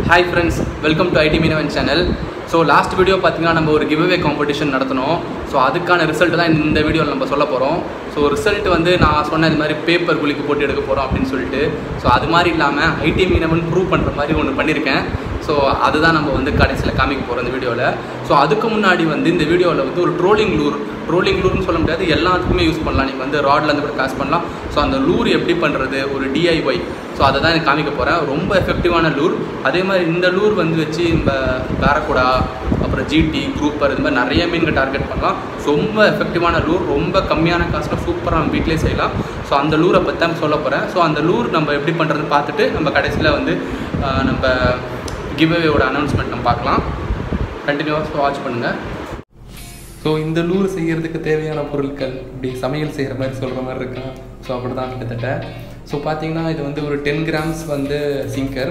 Hi friends, welcome to IT Meenavan channel. So last video பாத்தீங்கன்னா நம்ம ஒரு giveaway competition நடத்தனோம். So அதுக்கான ரிசல்ட் தான் இந்த வீடியோல நம்ம சொல்ல போறோம். So ரிசல்ட் வந்து நான் சொன்ன இந்த மாதிரி பேப்பர் குளிக்கு போட்டு எடுக்க போறோம் அப்படினு சொல்லிட்டு. So அது மாதிரி இல்லாம IT Meenavan ப்ரூவ் பண்ற மாதிரி ஒன்னு பண்ணிருக்கேன். So அதுதான் நம்ம வந்து கடைசில காமிக்க போறோம் இந்த வீடியோல. So அதுக்கு முன்னாடி வந்து இந்த வீடியோல வந்து ஒரு ட்ரோலிங் லூர்னு சொல்ல முடியாது, எல்லாத்துக்குமே யூஸ் பண்ணலாம். நீங்க வந்து ராட்ல இருந்து கூட காஸ்ட் பண்ணலாம். So அந்த லூர் எப்படி பண்றது ஒரு DIY. ஸோ அதை தான் எனக்கு காமிக்க போகிறேன். ரொம்ப எஃபெக்டிவான லூர். அதே மாதிரி இந்த லூர் வந்து வச்சு நம்ம பேரக்குடா, அப்புறம் ஜிடி, குரூப்பர், இது மாதிரி நிறைய மீன்கள் டார்கெட் பண்ணலாம். ரொம்ப எஃபெக்டிவான லூர், ரொம்ப கம்மியான காஸ்ட்டில் சூப்பராக நம்ம வீட்டிலே செய்யலாம். ஸோ அந்த லூரை பற்றி தான் சொல்ல போகிறேன். ஸோ அந்த லூர் நம்ம எப்படி பண்ணுறதுன்னு பார்த்துட்டு நம்ம கடைசியில் வந்து நம்ம கிவ்அவேயோட அனௌன்ஸ்மெண்ட் நம்ம பார்க்கலாம். கண்டினியூவாக வாட்ச் பண்ணுங்கள். ஸோ இந்த லூர் செய்கிறதுக்கு தேவையான பொருட்கள் இப்படி சமையல் செய்கிற மாதிரி சொல்கிற மாதிரி இருக்கா. ஸோ அப்படி தான் கிட்டத்தட்ட. ஸோ பார்த்தீங்கன்னா இது வந்து ஒரு 10 grams வந்து சிங்கர்.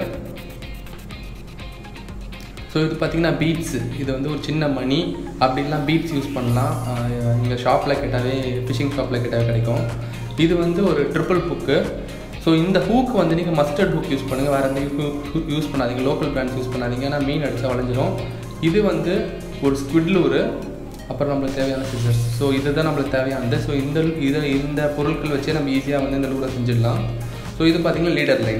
ஸோ இது பார்த்திங்கன்னா பீட்ஸு, இது வந்து ஒரு சின்ன மணி, அப்படின்லாம் பீட்ஸ் யூஸ் பண்ணலாம். இங்கே ஷாப்பில் கேட்டாவே, ஃபிஷிங் ஷாப்பில் கேட்டாவே கிடைக்கும். இது வந்து ஒரு ட்ரிபிள் ஹூக்கு. ஸோ இந்த ஹூக்கு வந்து நீங்கள் மஸ்டர்ட் ஹூக் யூஸ் பண்ணுங்கள், வேறு எந்த யூஸ் பண்ணாதீங்க, லோக்கல் பிராண்ட்ஸ் யூஸ் பண்ணாதீங்க, ஏன்னா மீன் அடித்தா வளைஞ்சிரும். இது வந்து ஒரு ஸ்குவிட் லூரு, அப்புறம் நம்மளுக்கு தேவையான சிசர்ஸ். ஸோ இதுதான் நம்மளுக்கு தேவையானது. ஸோ இந்த பொருட்கள் வச்சே நம்ம ஈஸியாக வந்து இந்த லூரை செஞ்சிடலாம். ஸோ இது பார்த்திங்கன்னா லீடர் லைன்.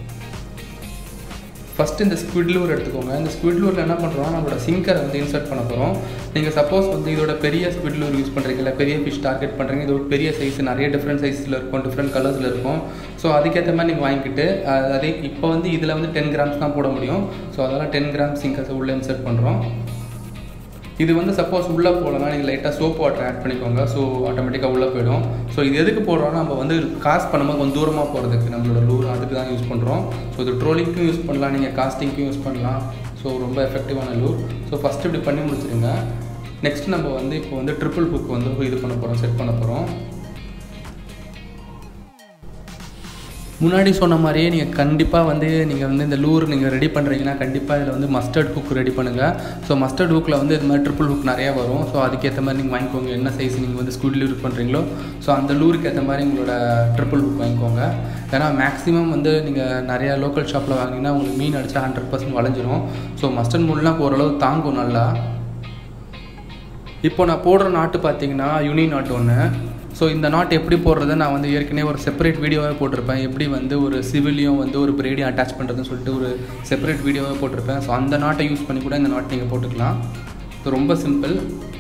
ஃபஸ்ட்டு இந்த ஸ்குவிட் லூர் எடுத்துக்கோங்க. இந்த ஸ்குவிட் லூரில் என்ன பண்ணுறோம், நம்மளோட சிங்கரை வந்து இன்சர்ட் பண்ண போகிறோம். நீங்கள் சப்போஸ் வந்து இதோட பெரிய ஸ்குவிட் லூர் யூஸ் பண்ணுறீங்க, இல்லை பெரிய ஃபிஷ் டார்கெட் பண்ணுறீங்க, இதோட பெரிய சைஸ், நிறைய டிஃப்ரெண்ட் சைஸில் இருக்கும், டிஃப்ரெண்ட் கலர்ஸில் இருக்கும். ஸோ அதுக்கேற்ற மாதிரி நீங்கள் வாங்கிக்கிட்டு, அதே இப்போ வந்து இதில் வந்து 10 grams தான் போட முடியும். ஸோ அதனால் 10 grams சிங்கர்ஸை உள்ளே இன்சர்ட் பண்ணுறோம். இது வந்து சப்போஸ் உள்ளே போகலன்னா நீங்கள் லைட்டாக சோப் வாட்டர் ஆட் பண்ணிக்கோங்க. ஸோ ஆட்டோமேட்டிக்காக உள்ளே போயிடும். ஸோ இது எதுக்கு போடுறோன்னா, நம்ம வந்து காஸ்ட் பண்ணும்போது கொஞ்சம் தூரமாக போகிறதுக்கு நம்மளோட லூர், அதுக்கு தான் யூஸ் பண்ணுறோம். ஸோ இது ட்ரோலிங்க்கும் யூஸ் பண்ணலாம், நீங்கள் காஸ்டிங்க்கும் யூஸ் பண்ணலாம். ஸோ ரொம்ப எஃபெக்டிவான லூர். ஸோ ஃபஸ்ட்டு இப்படி பண்ணி முடிச்சிடுங்க. நெக்ஸ்ட் நம்ம வந்து இப்போ வந்து ட்ரிபிள் ஹுக் வந்து இது பண்ண போகிறோம், செட் பண்ண போகிறோம். முன்னாடி சொன்ன மாதிரியே நீங்கள் கண்டிப்பாக வந்து நீங்கள் வந்து இந்த லூர் நீங்கள் ரெடி பண்ணுறீங்கன்னா கண்டிப்பாக இதில் வந்து மஸ்டர்ட் ஹுக் ரெடி பண்ணுங்கள். ஸோ மஸ்டர்ட் ஹுக்கில் வந்து இது மாதிரி ட்ரிபிள் ஹுக் நிறையா வரும். ஸோ அதுக்கேற்ற மாதிரி நீங்கள் வாங்கிக்கோங்க. என்ன சைஸ் நீங்கள் வந்து ஸ்குவிட் லூர் பண்ணுறீங்களோ, ஸோ அந்த லூருக்கு ஏற்ற மாதிரி உங்களோட ட்ரிபிள் ஹுக் வாங்கிக்கோங்க. ஏன்னா மேக்ஸிமம் வந்து நீங்கள் நிறையா லோக்கல் ஷாப்பில் வாங்கினீங்கன்னா உங்களுக்கு மீன் அடித்தா 100% வளைஞ்சிரும். ஸோ மஸ்டர்ட் மூட்லாம் ஓரளவு தாங்கும் நல்லா. இப்போ நான் போடுற நாட்டு பார்த்தீங்கன்னா யுனி நாட்டு ஒன்று. ஸோ இந்த நாட் எப்படி போடுறதை நான் வந்து ஏற்கனவே ஒரு செப்பரேட் வீடியோவாக போட்டிருப்பேன். எப்படி வந்து ஒரு சிவிலியும் வந்து ஒரு பிரேடியும் அட்டாச் பண்ணுறதுன்னு சொல்லிட்டு ஒரு செப்பரேட் வீடியோவாக போட்டிருப்பேன். ஸோ அந்த நாட்டை யூஸ் பண்ணி கூட இந்த நாட் நீங்கள் போட்டுக்கலாம். ஸோ ரொம்ப சிம்பிள்.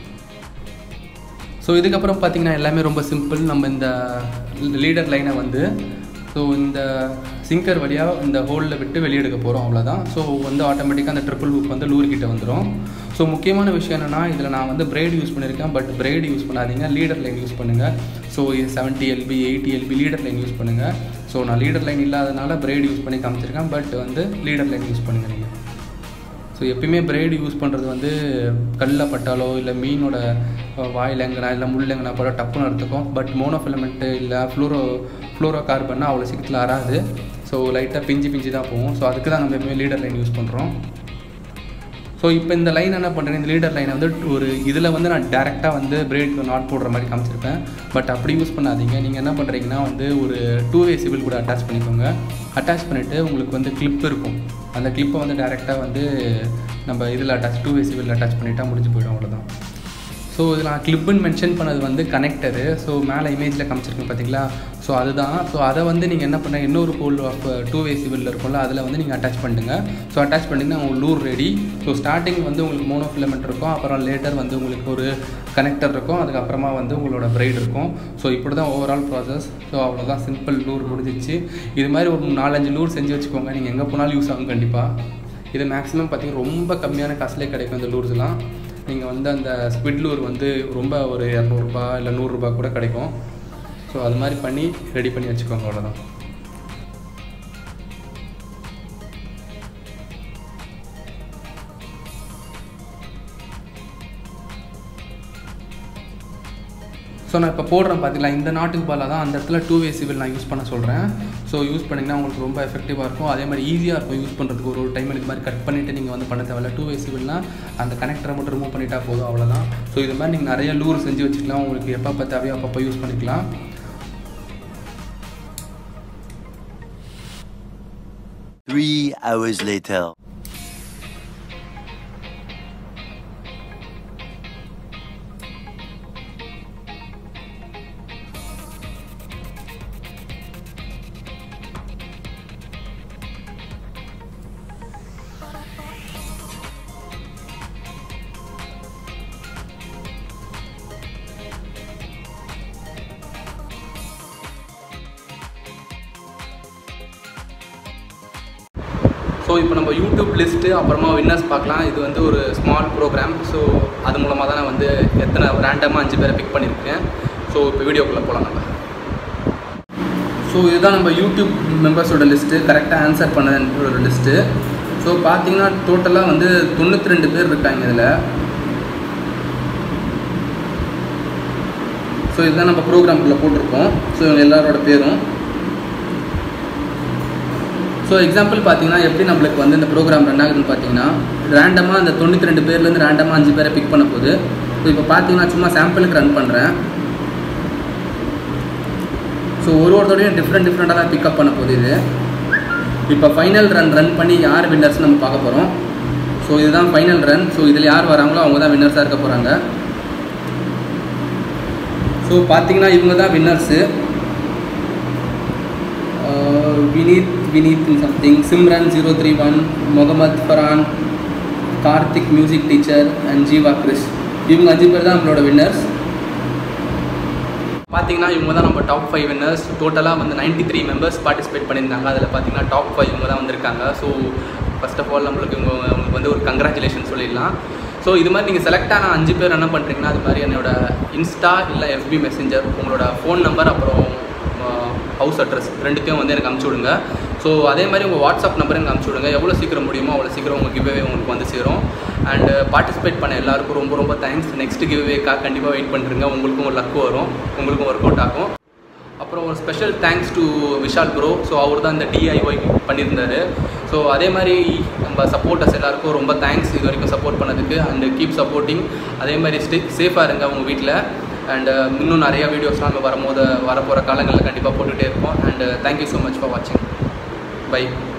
ஸோ இதுக்கப்புறம் பார்த்திங்கன்னா எல்லாமே ரொம்ப சிம்பிள். நம்ம இந்த லீடர் லைனை வந்து ஸோ இந்த சிங்கர் வழியாக இந்த ஹோலில் விட்டு வெளியே எடுக்க போகிறோம், அவ்வளோதான். ஸோ வந்து ஆட்டோமேட்டிக்காக அந்த ட்ரிபிள் ஹுக் வந்து லூர்கிட்ட வந்துடும். ஸோ முக்கியமான விஷயம் என்னென்னா, இதில் நான் வந்து பிரைடு யூஸ் பண்ணியிருக்கேன். பட் பிரைடு யூஸ் பண்ணாதீங்க, லீடர் லைன் யூஸ் பண்ணுங்கள். ஸோ இது 70 LB 80 LB leader line use பண்ணுங்கள். ஸோ நான் லீடர் லைன் இல்லாதனால பிரைடு யூஸ் பண்ணி காமிச்சிருக்கேன். பட் வந்து லீடர் லைன் யூஸ் பண்ணுங்கள் நீங்கள். ஸோ எப்பயுமே பிரைடு யூஸ் பண்ணுறது வந்து கல்லில் பட்டாலோ, இல்லை மீனோட வாயில் எங்கன்னா, இல்லை முள் எங்கன்னா போல டப்புன்னு எடுத்துக்கும். பட் மோனோஃபிலமெண்ட்டு இல்லை ஃப்ளோரோ கார்பன்னா அவ்வளோ சீக்கிரத்தில் வராது. ஸோ லைட்டாக பிஞ்சு தான் போகும். ஸோ அதுக்கு தான் நம்ம எப்பவுமே லீடர் லைன் யூஸ் பண்ணுறோம். ஸோ இப்போ இந்த லைன் என்ன பண்ணுறேன், இந்த லீடர் லைனை வந்து ஒரு இதில் வந்து நான் டேரெக்டாக வந்து பிரேடுக்கு நாட் போடுற மாதிரி காமிச்சிருப்பேன். பட் அப்படி யூஸ் பண்ணாதீங்க. நீங்கள் என்ன பண்ணுறீங்கன்னா வந்து ஒரு 2-way சிவில் கூட அட்டாச் பண்ணிக்கோங்க. அட்டாச் பண்ணிவிட்டு உங்களுக்கு வந்து கிளிப் இருக்கும். அந்த கிளிப்பை வந்து டேரெக்டாக வந்து நம்ம இதில் 2-way சிவில் அட்டாச் பண்ணிவிட்டால் முடிஞ்சு போயிடும், அவ்வளோதான். ஸோ இதில் நான் கிளிப்புன்னு மென்ஷன் பண்ணது வந்து கனெக்டரு. ஸோ மேலே இமேஜில் காமிச்சிருக்கேன் பார்த்தீங்களா. ஸோ அதுதான். ஸோ அதை வந்து நீங்கள் என்ன பண்ண, இன்னொரு போல் ஆஃப் 2-way சிவிலில் இருக்கும்ல, அதில் வந்து நீங்கள் அட்டாச் பண்ணிட்டுங்க. ஸோ அட்டாச் பண்ணிங்கன்னா உங்களுக்கு லூர் ரெடி. ஸோ ஸ்டார்டிங் வந்து உங்களுக்கு மோனோஃபிலமெண்ட் இருக்கும், அப்புறம் லேட்டர் வந்து உங்களுக்கு ஒரு கனெக்டர் இருக்கும், அதுக்கப்புறமா வந்து உங்களோட பிரைட் இருக்கும். ஸோ இப்படி தான் ஓவரால் ப்ராசஸ். ஸோ அவ்வளோதான், சிம்பிள் லூர் முடிஞ்சிச்சு. இது மாதிரி ஒரு 4-5 லூர் செஞ்சு வச்சுக்கோங்க. நீங்கள் எங்கே போனாலும் யூஸ் ஆகும் கண்டிப்பாக. இது மேக்ஸிமம் பார்த்திங்கன்னா ரொம்ப கம்மியான காசுலேயே கிடைக்கும் இந்த லூர்ஸ்லாம். நீங்கள் வந்து அந்த ஸ்குவிட் லூர் வந்து ரொம்ப ஒரு 200 ரூபா இல்லை 100 ரூபா கூட கிடைக்கும். ஸோ அது மாதிரி பண்ணி ரெடி பண்ணி வச்சுக்கோங்க, அவ்வளோதான். ஸோ நான் இப்போ போடுறேன் பார்த்தீங்களா, இந்த நாட்டுக்கு பதிலாக தான் அந்த இடத்துல 2-way சிவில் நான் யூஸ் பண்ண சொல்கிறேன். ஸோ யூஸ் பண்ணிங்கன்னா உங்களுக்கு ரொம்ப எஃபெக்டிவாக இருக்கும். அதே மாதிரி ஈஸியாக இருக்கும் யூஸ் பண்ணுறதுக்கு. ஒரு டைம் இது மாதிரி கட் பண்ணிவிட்டு நீங்கள் வந்து பண்ண தேவையில்ல. 2-way சிவில்னால் அந்த கனெக்டரை மட்டும் ரிமூவ் பண்ணிட்டா போதும், அவ்வளோதான். ஸோ இது மாதிரி நீங்கள் நிறைய லூர் செஞ்சு வச்சுக்கலாம். உங்களுக்கு எப்போ தேவையோ அப்பப்போ யூஸ் பண்ணிக்கலாம். 3 hours later. ஸோ இப்போ நம்ம யூடியூப் லிஸ்ட்டு அப்புறமா வின்னர்ஸ் பார்க்கலாம். இது வந்து ஒரு ஸ்மால் ப்ரோக்ராம். ஸோ அது மூலமாக தான் நான் வந்து எத்தனை ரேண்டமாக 5 பேரை பிக் பண்ணியிருக்கேன். ஸோ இப்போ வீடியோக்குள்ளே போகலாம் நம்ம. ஸோ இதுதான் நம்ம யூடியூப் மெம்பர்ஸோட லிஸ்ட்டு, கரெக்டாக ஆன்சர் பண்ண லிஸ்ட்டு. ஸோ பார்த்தீங்கன்னா டோட்டலாக வந்து 92 பேர் இருக்காங்க இதில். ஸோ இதுதான் நம்ம ப்ரோக்ராம்குள்ளே போட்டிருக்கோம். ஸோ இவங்க எல்லாரோட பேரும். ஸோ எக்ஸாம்பிள் பார்த்தீங்கன்னா எப்படி நம்மளுக்கு வந்து இந்த ப்ரோக்ராம் ரன் ஆகுதுன்னு பார்த்தீங்கன்னா, ரேண்டமாக அந்த 92 பேர்லேருந்து ரேண்டமாக 5 பேரை பிக் பண்ண போகுது. ஸோ இப்போ பார்த்தீங்கன்னா சும்மா சாம்பிளுக்கு ரன் பண்ணுறேன். ஸோ ஒருத்தோடையும் டிஃப்ரெண்ட்டாக தான் பிக்கப் பண்ண போகுது இது. இப்போ ஃபைனல் ரன் பண்ணி யார் வின்னர்ஸ்னு நம்ம பார்க்க போகிறோம். ஸோ இதுதான் ஃபைனல் ரன். ஸோ இதில் யார் வராங்களோ அவங்க தான் வின்னர்ஸாக இருக்க போகிறாங்க. ஸோ பார்த்தீங்கன்னா இவங்க தான் winners. Vineeth something, Simran 031, Mohammed Farhan, Karthik music teacher and Jeeva Chris. இவங்க 5 பேர் தான் நம்மளோட வின்னர்ஸ். பார்த்தீங்கன்னா இவங்க தான் நம்ம டாப் 5 வின்னர்ஸ். டோட்டலாக வந்து 93 மெம்பர்ஸ் பார்ட்டிசிபேட் பண்ணியிருந்தாங்க. அதில் பார்த்தீங்கன்னா டாப் 5 இவங்க தான் வந்திருக்காங்க. ஸோ ஃபர்ஸ்ட் ஆஃப் ஆல் நம்மளுக்கு உங்களுக்கு வந்து ஒரு கங்க்ராச்சுலேஷன் சொல்லிடலாம். ஸோ இது மாதிரி நீங்கள் செலக்ட் ஆன 5 பேர் என்ன பண்ணுறீங்கன்னா, அது மாதிரி என்னோட இன்ஸ்டா இல்லை FB மெசேஞ்சர் உங்களோட ஃபோன் நம்பர் அப்புறம் ஹவுஸ் அட்ரஸ் ரெண்டுத்தையும் வந்து எனக்கு அனுப்பிச்சி விடுங்க. ஸோ அதே மாதிரி உங்கள் வாட்ஸ்அப் நம்பர் எனக்கு அனுப்பிச்சி விடுங்க. எவ்வளோ சீக்கிரம் முடியுமோ அவ்வளோ சீக்கிரம் உங்கள் கிவ்அவே உங்களுக்கு வந்து சேரும். அண்ட் பார்ட்டிசிபேட் பண்ண எல்லாருக்கும் ரொம்ப தேங்க்ஸ். நெக்ஸ்ட் கிவ்அவேக்காக கண்டிப்பாக வெயிட் பண்ணுறீங்க. உங்களுக்கும் ஒரு லக் வரும், உங்களுக்கும் ஒர்க் அவுட் ஆகும். அப்புறம் ஒரு special thanks to Vishal bro. So அவர் தான் இந்த DIY பண்ணியிருந்தார். ஸோ அதே மாதிரி நம்ம சப்போர்ட்டர்ஸ் எல்லாருக்கும் ரொம்ப தேங்க்ஸ் இது வரைக்கும் சப்போர்ட் பண்ணதுக்கு. And keep supporting. அதே மாதிரி சேஃபாக இருங்க உங்கள் வீட்டில். அண்ட் இன்னும் நிறையா வீடியோஸ்லாம் நம்ம வரப்போகிற காலங்களில் கண்டிப்பாக போட்டுகிட்டே இருப்போம். And thank you so much for வாட்சிங். பை.